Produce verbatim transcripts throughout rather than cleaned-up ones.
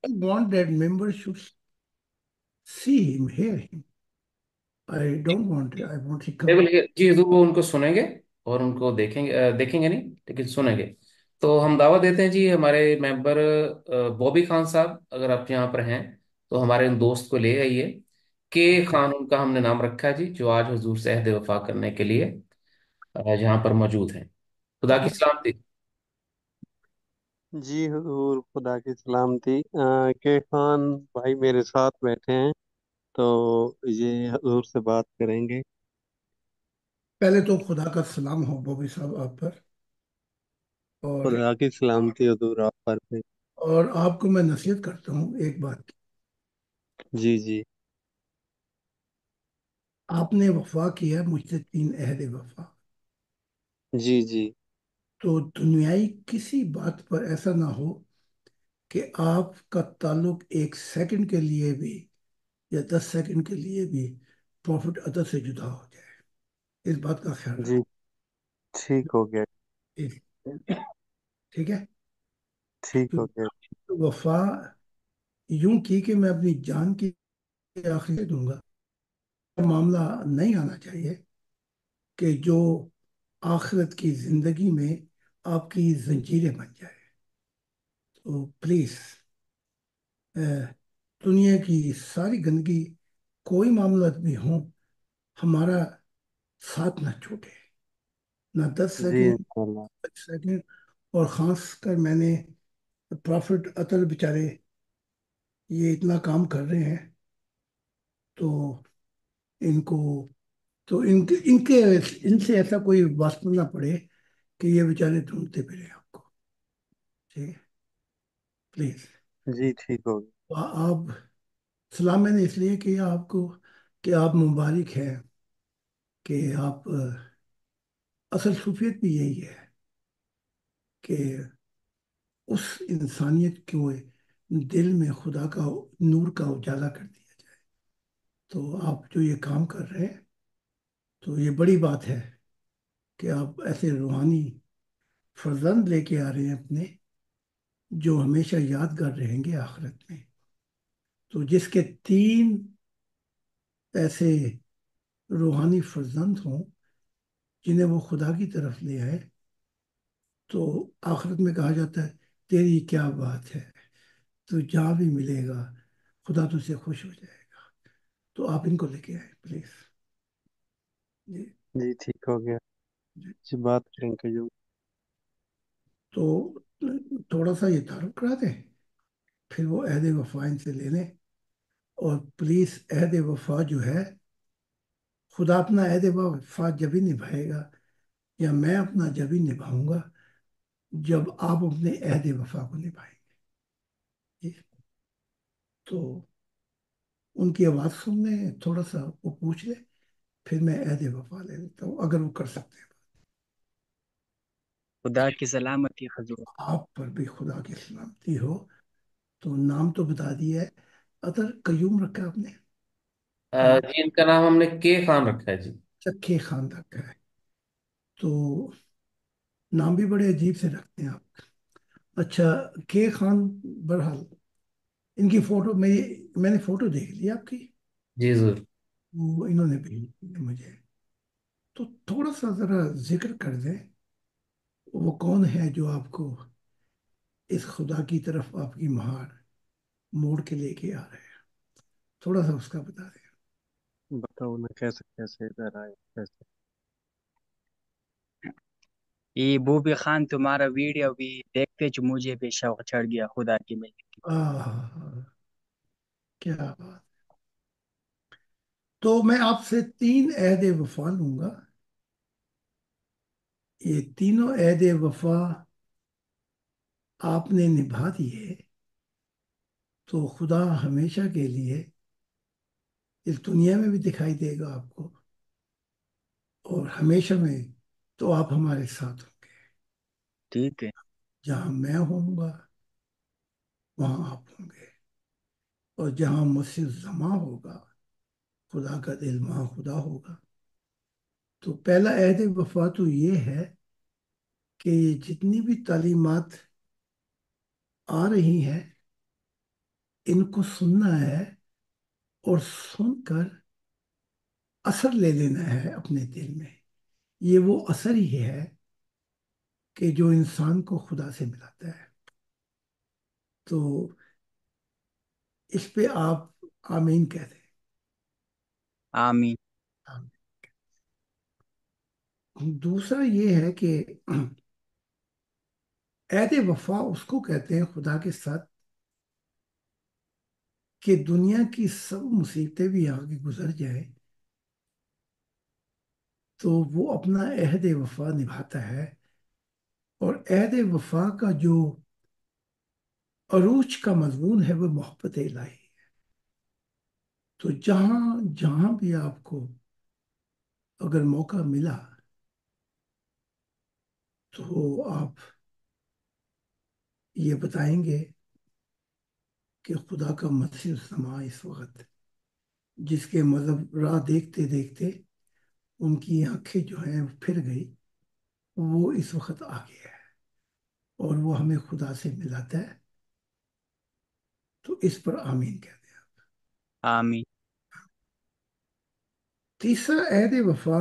I want that members should see him, hear him. I don't want it. I want he come. Table जी हजूर, वो उनको सुनेंगे और उनको देखेंगे, अ, देखेंगे नहीं लेकिन सुनेंगे। तो हम दावा देते हैं जी, हमारे मेंबर बॉबी खान साहब अगर आप यहाँ पर हैं तो हमारे उन दोस्त को ले आइए। के Okay. खान उनका हमने नाम रखा है जी, जो आज हुजूर से अहद वफा करने के लिए अ, यहाँ पर मौजूद हैं। खुदा की Okay. सलामती। जी हुजूर, खुदा की सलामती। अ, के खान भाई मेरे साथ बैठे हैं, तो ये हुजूर से बात करेंगे। पहले तो खुदा का सलाम हो बॉबी साहब आप पर। और खुदा की सलामती हुजूर आप पर भी। और आपको मैं नसीहत करता हूँ एक बात की। जी जी। आपने वफा किया है मुझसे तीन अहद वफा। जी जी। तो दुनियाई किसी बात पर ऐसा ना हो कि आपका ताल्लुक एक सेकंड के लिए भी या दस सेकंड के लिए भी प्रॉफिट अदर से जुदा हो जाए। इस बात का ख्याल जी रखो। ठीक हो गया। ठीक ठीक है। ठीक हो गया। तो वफा यूं की कि मैं अपनी जान की आखिरी से दूंगा। मामला नहीं आना चाहिए कि जो आखिरत की जिंदगी में आपकी जंजीरें बन जाए। तो प्लीज दुनिया की सारी गंदगी कोई मामला भी हो, हमारा साथ ना छूटे। ना दस जी सेकंड इंशाल्लाह। सेकंड। और खास कर मैंने प्रॉफिट अतल बेचारे ये इतना काम कर रहे हैं। तो इनको तो इनके इनके इनसे ऐसा कोई वास्ता ना पड़े कि ये बेचारे ढूंढते फिरे आपको। ठीक है। प्लीज। जी ठीक हो गया। आप सलाम मैंने इसलिए किया आपको कि आप मुबारक हैं कि आप अ, असल सूफियत भी यही है कि उस इंसानियत को दिल में खुदा का नूर का उजाला कर दिया जाए। तो आप जो ये काम कर रहे हैं तो ये बड़ी बात है कि आप ऐसे रूहानी फर्जंद लेके आ रहे हैं अपने, जो हमेशा यादगार रहेंगे आखिरत में। तो जिसके तीन ऐसे रूहानी फर्जंद हों जिन्हें वो खुदा की तरफ ले आए, तो आखिरत में कहा जाता है तेरी क्या बात है, तू जहाँ भी मिलेगा खुदा तुझसे खुश हो जाएगा। तो आप इनको लेके आए प्लीज। जी। जी ठीक हो गया। जी। जी बात करेंगे जो। तो थोड़ा सा ये तारुफ करा दें, फिर वो अहद वफा इनसे ले लें। और प्लीज अहद वफा जो है, खुदा अपना अहद वफा जब ही निभाएगा या मैं अपना जब ही निभाऊंगा जब आप अपने अहद वफा को निभाएंगे। जी। तो उनकी आवाज़ सुन लें, थोड़ा सा वो पूछ ले, फिर मैं अहद वफा ले लेता हूँ अगर वो कर सकते हैं। खुदा की सलामती हजूर। आप पर भी खुदा की सलामती हो। तो नाम तो बता दिया है। अदर कयूम रखा है आपने? अ, हाँ। जी इनका नाम हमने के खान रखा है जी। चक्के खान रखा है। तो नाम भी बड़े अजीब से रखते हैं आप। अच्छा। के खान। बहरहाल इनकी फोटो मेरी मैंने फोटो देख ली आपकी। जी जरूर। वो इन्होंने भेजी है मुझे। तो थोड़ा सा जरा जिक्र कर दें, वो कौन है जो आपको इस खुदा की तरफ आपकी महार मोड़ के लेके आ रहे हैं। थोड़ा सा उसका बता दें। बताओ ना कैसे कैसे इधर आए कैसे। ये बूबी खान तुम्हारा वीडियो भी देखते जो मुझे भी शौक चढ़ गया खुदा की मिलने की। आह, क्या बात। तो मैं आपसे तीन अहद वफा लूंगा। ये तीनों अहद वफा आपने निभा दिए तो खुदा हमेशा के लिए इस दुनिया में भी दिखाई देगा आपको, और हमेशा में तो आप हमारे साथ होंगे। ठीक है। जहां मैं होऊंगा वहां आप होंगे। और जहां मुझसे जमा होगा खुदा का दिल वहां खुदा होगा। तो पहला अहद वफा तो ये है कि ये जितनी भी तालीमात आ रही हैं इनको सुनना है और सुनकर असर ले लेना है अपने दिल में। ये वो असर ही है कि जो इंसान को खुदा से मिलाता है। तो इस पे आप आमीन कह दें। आमीन। दूसरा ये है कि ऐद वफा उसको कहते हैं खुदा के साथ कि दुनिया की सब मुसीबतें भी आगे गुजर जाए तो वो अपना अहद वफा निभाता है। और अहद वफा का जो अरूज का मजमून है वो मोहब्बत इलाही। तो जहां जहां भी आपको अगर मौका मिला तो आप ये बताएंगे कि खुदा का मसीह समा इस वक्त, जिसके मतलब राह देखते देखते उनकी आंखें जो हैं फिर गई, वो इस वक्त आ गया है और वो हमें खुदा से मिलाता है। तो इस पर आमीन कह दें। आमीन। तीसरा अहद वफा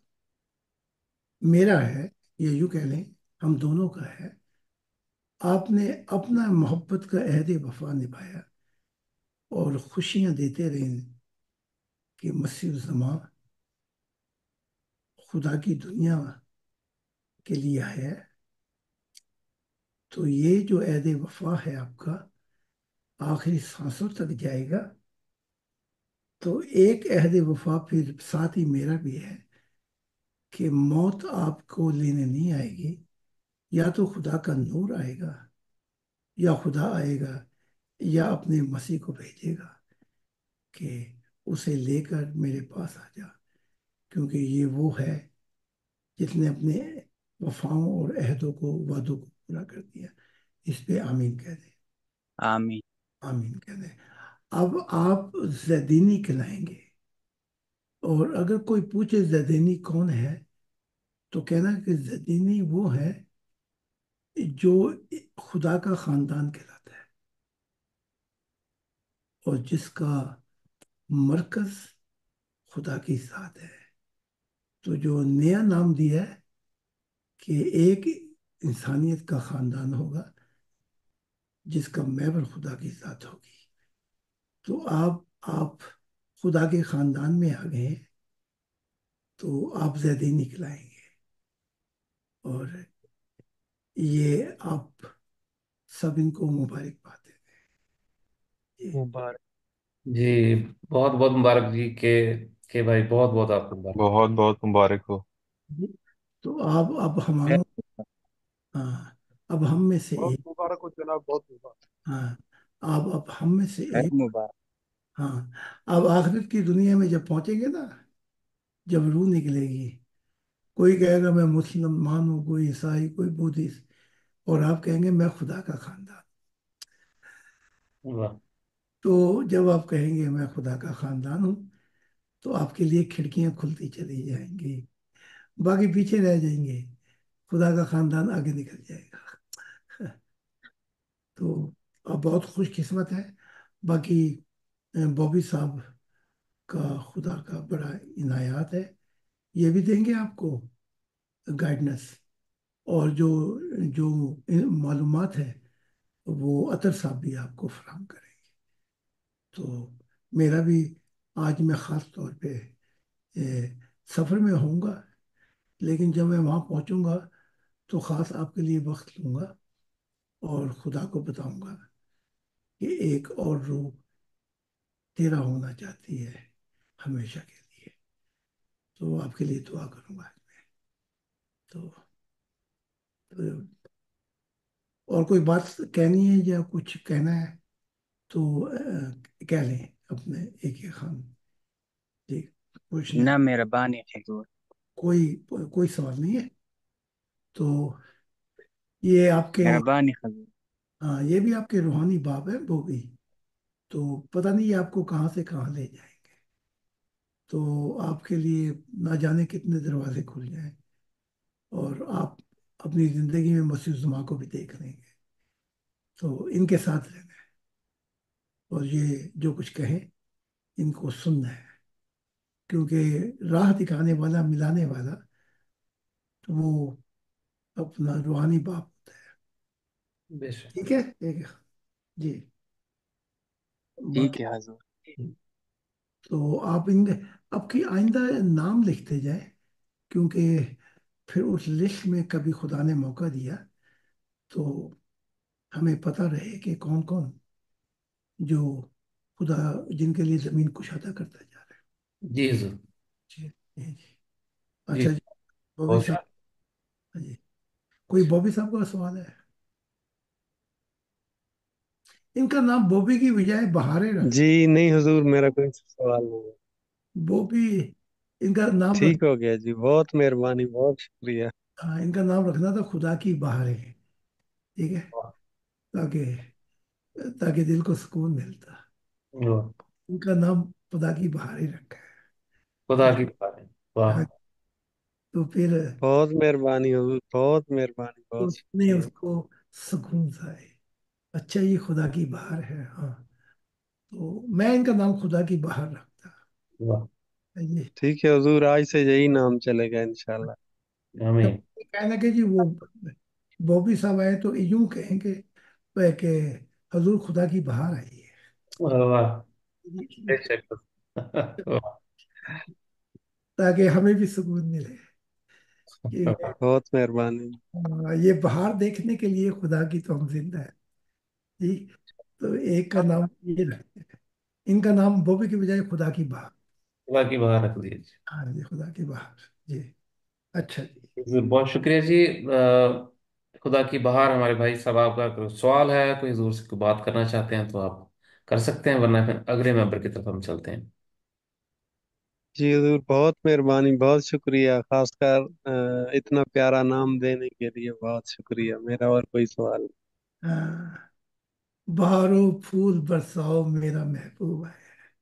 मेरा है, या यूं कह लें हम दोनों का है। आपने अपना मोहब्बत का अहद वफा निभाया और खुशियां देते रहे कि मसीह ज़मा खुदा की दुनिया के लिए आया है। तो ये जो अहद वफा है आपका आखिरी सांसों तक जाएगा। तो एक अहद वफा फिर साथ ही मेरा भी है कि मौत आपको लेने नहीं आएगी। या तो खुदा का नूर आएगा, या खुदा आएगा, या अपने मसीह को भेजेगा कि उसे लेकर मेरे पास आ जा, क्योंकि ये वो है जिसने अपने वफाओं और अहदों को, वादों को पूरा कर दिया। इस पे आमीन कह दें। आमीन। आमीन कह दें। अब आप ज़ैदीनी कहलाएंगे। और अगर कोई पूछे ज़ैदीनी कौन है, तो कहना कि ज़ैदीनी वो है जो खुदा का खानदान कहलाता है और जिसका मरकज खुदा की ज़ात है। तो जो नया नाम दिया है कि एक इंसानियत का खानदान होगा जिसका महवर खुदा की ज़ात होगी। तो आप आप खुदा के खानदान में आ गए हैं, तो आप ज़्यादा निकलाएंगे। और ये आप सब इनको मुबारकबाद दें। मुबारक। जी, बहुत बहुत मुबारक जी के के भाई, बहुत बहुत आपको मुबारक। बहुत बहुत मुबारक हो। जी। तो आप अब हमारों, हाँ, अब हम में से बहुत एक, मुबारक हो जनाब, बहुत मुबारक। हाँ, अब अब हम में से है एक, मुबारक। हाँ, अब आखिरत की दुनिया में जब पहुंचेंगे ना, जब रूह निकलेगी, कोई कहेगा मैं मुसलमान हूँ, कोई ईसाई, कोई बुद्धिस्ट, और आप कहेंगे मैं खुदा का खानदान। वाह। तो जब आप कहेंगे मैं खुदा का खानदान हूँ, तो आपके लिए खिड़कियां खुलती चली जाएंगी, बाकी पीछे रह जाएंगे, खुदा का खानदान आगे निकल जाएगा। तो आप बहुत खुशकिस्मत है। बाकी अ, बॉबी साहब का खुदा का बड़ा इनायात है, ये भी देंगे आपको गाइडनेस। और जो जो मालूमात है वो अतर साहब भी आपको फराहम करेंगे। तो मेरा भी, आज मैं ख़ास तौर पे ए, सफ़र में होऊंगा, लेकिन जब मैं वहाँ पहुँचूंगा तो ख़ास आपके लिए वक्त लूँगा और खुदा को बताऊंगा कि एक और रूह तेरा होना चाहती है हमेशा के लिए। तो आपके लिए दुआ करूंगा आज मैं। तो, तो और कोई बात कहनी है या कुछ कहना है तो अ, कह लें अपने एक एक खान। जी, पूछना है? ना मेहरबानी हजूर। कोई कोई सवाल नहीं है। तो ये आपके, मेहरबानी हजूर। हाँ, ये भी आपके रूहानी बाप है वो भी। तो पता नहीं ये आपको कहाँ से कहाँ ले जाएंगे। तो आपके लिए ना जाने कितने दरवाजे खुल जाएं, और आप अपनी जिंदगी में मसीह जुमा को भी देख लेंगे। तो इनके साथ रहना है। اور یہ جو کچھ کہیں ان کو سننا ہے، کیونکہ راہ دکھانے والا، ملانے والا، تو وہ اپنا روحانی باپ ہوتا ہے۔ بے شک۔ ٹھیک ہے، ٹھیک ہے جی۔ ٹھیک باقی ہے حضور۔ تو آپ ان اب کی آئندہ نام لکھتے جائیں، کیونکہ پھر اس لسٹ میں کبھی خدا نے موقع دیا تو ہمیں پتہ رہے کہ کون کون جو خدا جن کے لیے زمین کشادہ کرتا جا رہا جی حضور۔ ہے۔ جی جی جی۔ جی اچھا جی، بوبی بہت صاحب، شکریہ۔ ہاں جی، کوئی بوبی صاحب کا سوال ہے؟ ان کا نام بوبی کی بجائے بہارے رکھ، جی نہیں حضور، میرا کوئی سوال نہیں ہے۔ بوبی ان کا نام رکھ، ٹھیک ہو گیا جی، بہت مہربانی، بہت شکریہ۔ ہاں، ان کا نام رکھنا تھا خدا کی بہاریں، ٹھیک ہے، تاکہ تاکہ دل کو سکون ملتا۔ واہ، ان کا نام خدا کی بہاریں رکھا ہے۔ خدا کی بات ہے۔ واہ، ہاں، تو پھر بہت مہربانی حضور، بہت مہربانی، تو بہت اس نے شکریہ۔ اس کو سکون سا ہے۔ اچھا، یہ خدا کی بہار ہے، ہاں، تو میں ان کا نام خدا کی بہار رکھتا واہ، ہے جی۔ ٹھیک ہے حضور، آج سے یہی نام چلے گا انشاءاللہ۔ جب آمین۔ کہنا کہ جی وہ بوبی صاحب آئے تو یوں کہیں کہ کہ حضور خدا کی بہار آئی واہ واہ، ہے، بے شک۔ واہ، تاکہ ہمیں بھی سکون ملے کہ بہت مہربانی۔ ہاں، یہ بہار دیکھنے کے لیے خدا کی تو ہم زندہ ہے جی۔ تو ایک کا نام یہ رکھتے ہیں، ان کا نام بوبی کی بجائے خدا کی بہار۔ خدا کی بات رکھ دیجیے۔ ہاں جی، خدا کی بہار جی۔ اچھا جی، حضور بہت شکریہ جی۔ آ، خدا کی بہار ہمارے بھائی صاحب، آپ کا کوئی سوال ہے، کوئی حضور سے کوئی بات کرنا چاہتے ہیں تو آپ کر سکتے ہیں، ورنہ پھر اگلے ممبر کی طرف ہم چلتے ہیں۔ جی حضور بہت مہربانی، بہت شکریہ، خاص کر آ، اتنا پیارا نام دینے کے لیے بہت شکریہ۔ میرا اور کوئی سوال نہیں۔ ہاں، بہاروں پھول برساؤ میرا محبوب ہے،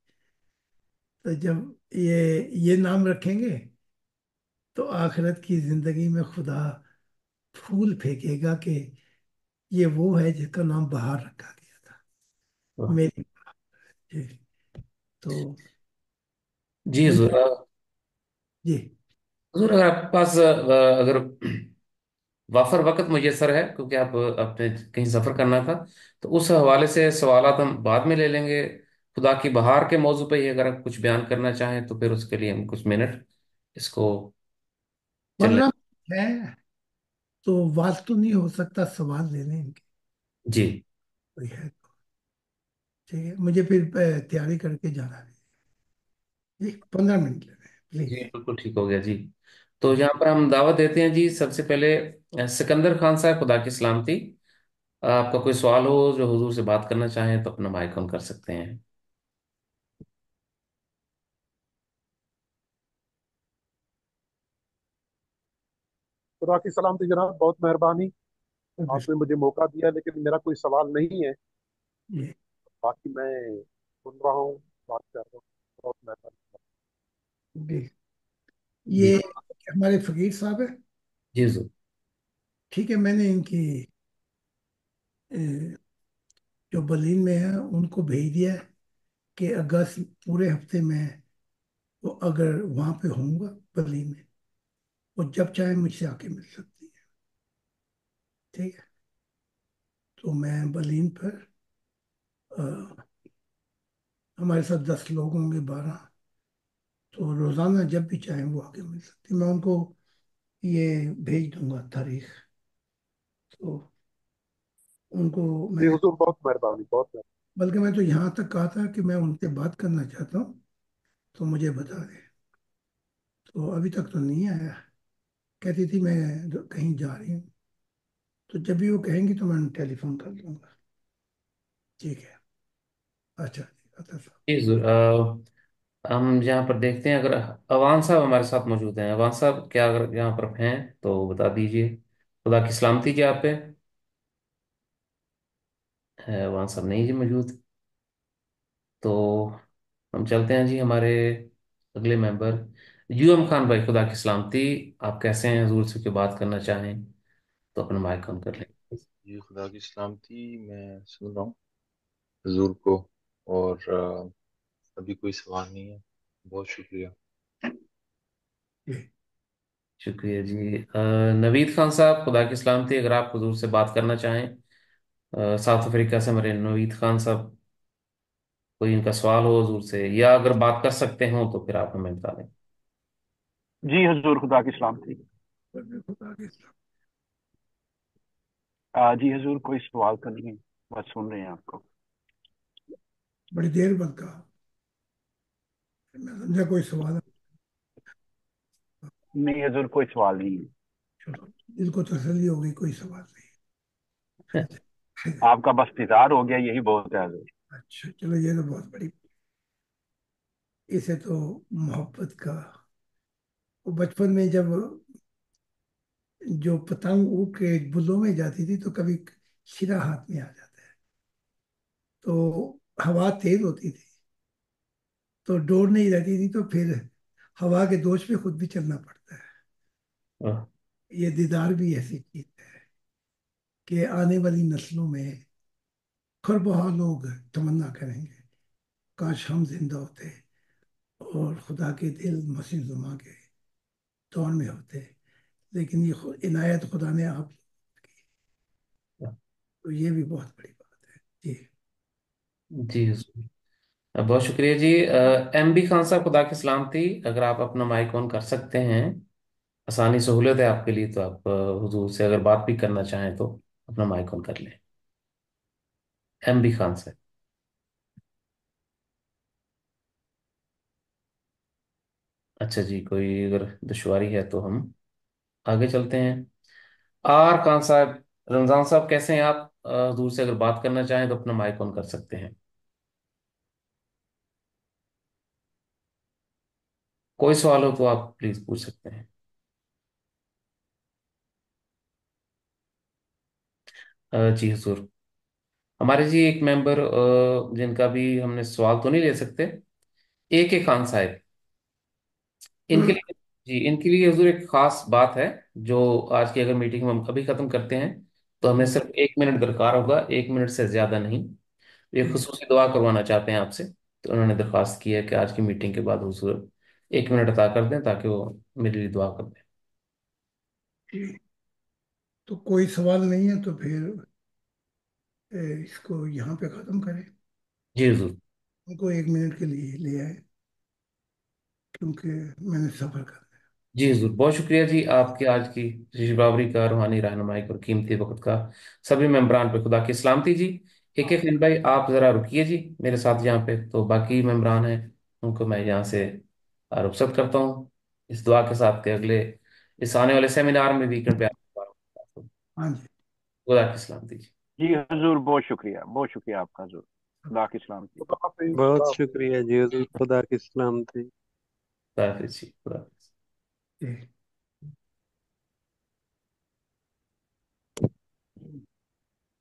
تو جب یہ یہ نام رکھیں گے تو آخرت کی زندگی میں خدا پھول پھینکے گا کہ یہ وہ ہے جس کا نام بہار رکھا گیا تھا، میری جی۔ تو جی حضور۔ مجھے جی، حضور اگر آپ کے پاس آ، اگر وافر وقت میسر ہے، کیونکہ آپ آپ نے کہیں سفر کرنا تھا، تو اس حوالے سے سوالات ہم بعد میں لے لیں گے۔ خدا کی بہار کے موضوع پہ ہی اگر آپ کچھ بیان کرنا چاہیں تو پھر اس کے لیے ہم کچھ منٹ اس کو چلنے۔ پندرہ منٹ ہے تو بات تو نہیں ہو سکتا، سوال لے لیں گے، جی کوئی ہے تو ٹھیک ہے، مجھے پھر اہ، تیاری کر کے جانا ہے جی، پندرہ منٹ لے رہے ہیں پلیز۔ جی بالکل ٹھیک ہو گیا جی۔ تو یہاں پر ہم دعوت دیتے ہیں جی، سب سے پہلے اہ، سکندر خان صاحب، خدا کی سلامتی۔ آپ کا کوئی سوال ہو جو حضور سے بات کرنا چاہیں تو اپنا مائک آن کر سکتے ہیں۔ خدا کی سلامتی جناب، بہت مہربانی، آپ نے مجھے موقع دیا، لیکن میرا کوئی سوال نہیں ہے، جی باقی میں سن رہا ہوں، بات کر رہا ہوں، بہت مہربانی۔ جی، جی یہ ہمارے فقیر صاحب ہے، جی حضور۔ ٹھیک ہے، میں نے ان کی اہ، جو برلین میں ہے ان کو بھیج دیا ہے کہ اگست پورے ہفتے میں وہ اگر وہاں پہ ہوں گا برلین میں، وہ جب چاہے مجھ سے آ کے مل سکتی ہے، ٹھیک ہے، تو میں برلین پر آ، ہمارے ساتھ دس لوگ ہوں گے، بارہ، تو روزانہ جب بھی چاہیں وہ آ کے مل سکتی ہے۔ میں ان کو یہ بھیج دوں گا تاریخ، تو ان کو میں جی نے، حضور بہت مہربانی، بہت مہربانی۔ بلکہ میں تو یہاں تک کہا تھا کہ میں ان سے بات کرنا چاہتا ہوں تو مجھے بتا دیں، تو ابھی تک تو نہیں آیا، کہتی تھی میں کہیں جا رہی ہوں، تو جب بھی وہ کہیں گی تو میں ٹیلی فون کر لوں گا، ٹھیک ہے۔ اچھا جی، عطا صاحب، جی حضور۔ آ، ہم یہاں پر دیکھتے ہیں، اگر اوان صاحب ہمارے ساتھ موجود ہیں، اوان صاحب کیا اگر یہاں پر ہیں تو بتا دیجئے۔ خدا کی سلامتی جی آپ پہ ہے، اوان صاحب نہیں جی موجود، تو ہم چلتے ہیں جی ہمارے اگلے ممبر یو ایم خان بھائی، خدا کی سلامتی۔ آپ کیسے ہیں؟ حضور سے کوئی بات کرنا چاہیں تو اپنا مائک آن کر لیں۔ جی خدا کی سلامتی، میں سن رہا ہوں حضور کو اور آ، ابھی کوئی سوال نہیں ہے. بہت شکریہ. جی شکریہ جی. آ، نوید خان صاحب، خدا کی سلامتی. اگر آپ حضور سے بات کرنا چاہیں، آ، ساؤتھ افریقہ سے ہمارے نوید خان صاحب، کوئی ان کا سوال ہو حضور سے، یا اگر بات کر سکتے ہوں تو پھر آپ ہمیں بتا دیں. جی حضور خدا کی سلامتی. خدا کے ساتھ۔ آ، جی حضور کوئی سوال تو نہیں ہے، بس سن رہے ہیں آپ کو. بڑی دیر بعد کہا، میں سمجھا کوئی سوال ہے۔ نہیں حضور کوئی سوال نہیں ہے. چلو، دل کو تسلی ہوگی، کوئی سوال نہیں۔ آپ کا بس دیدار ہو گیا، یہی بہت ہے حضور. اچھا چلو، یہ تو بہت بڑی، اسے تو محبت کا، وہ بچپن میں جب جو پتنگ اڑ کے بلوں میں جاتی تھی تو کبھی شرا ہاتھ میں آ جاتا ہے، تو ہوا تیز ہوتی تھی تو ڈور نہیں رہتی تھی، تو پھر ہوا کے دوش پہ خود بھی چلنا پڑتا ہے۔ آہ، یہ دیدار بھی ایسی چیز ہے کہ آنے والی نسلوں میں خربہا لوگ تمنا کریں گے، کاش ہم زندہ ہوتے اور خدا کے دل مسیح زما کے دور میں ہوتے، لیکن یہ خود عنایت خدا نے آپ کی، آہ، تو یہ بھی بہت بڑی بات ہے۔ جی جی حضور. آ، بہت شکریہ جی. آ، ایم بی خان صاحب، خدا کی سلامتی. اگر آپ اپنا مائک آن کر سکتے ہیں، آسانی سہولت ہے آپ کے لیے، تو آپ آ، حضور سے اگر بات بھی کرنا چاہیں تو اپنا مائک آن کر لیں. ایم بی خان صاحب. اچھا جی، کوئی اگر دشواری ہے تو ہم آگے چلتے ہیں. آر خان صاحب، رمضان صاحب کیسے ہیں آپ؟ آ، حضور سے اگر بات کرنا چاہیں تو اپنا مائک آن کر سکتے ہیں. کوئی سوال ہو تو آپ پلیز پوچھ سکتے ہیں. آ، جی حضور. ہمارے جی ایک ممبر، جن کا بھی ہم نے سوال تو نہیں لے سکتے، اے کے خان صاحب، ان کے لیے، جی ان کے لیے حضور ایک خاص بات ہے، جو آج کی اگر میٹنگ ہم ابھی ختم کرتے ہیں تو ہمیں صرف ایک منٹ درکار ہوگا، ایک منٹ سے زیادہ نہیں. یہ خصوصی دعا کروانا چاہتے ہیں آپ سے، تو انہوں نے درخواست کی ہے کہ آج کی میٹنگ کے بعد حضور ایک منٹ عطا کر دیں تاکہ وہ میرے لیے دعا کر دیں. جی، تو کوئی سوال نہیں ہے تو پھر اے، اس کو یہاں پہ ختم کریں، جی حضور. ان کو ایک منٹ کے لیے لے آئے، کیونکہ میں نے سفر کرنا جی حضور، بہت شکریہ جی آپ کی آج کی تشریف باوری کا، روحانی رہنمائی اور قیمتی وقت کا. سبھی ممبران پہ خدا کی سلامتی جی. ایک ایک خان بھائی، آپ ذرا رکیے جی میرے ساتھ یہاں پہ، تو باقی ممبران ہیں ان کو میں یہاں سے رخصت کرتا ہوں، اس دعا کے ساتھ کہ اگلے اس آنے والے سیمینار میں ویکینڈ پہ آپ کو ہے۔ ہاں جی، خدا کی سلامتی جی. جی حضور بہت شکریہ، بہت شکریہ آپ کا حضور. خدا کی سلامتی. بہت خدا حافظ. شکریہ جی حضور. خدا کی سلامتی. خدا حافظ جی. خدا حافظ. جی۔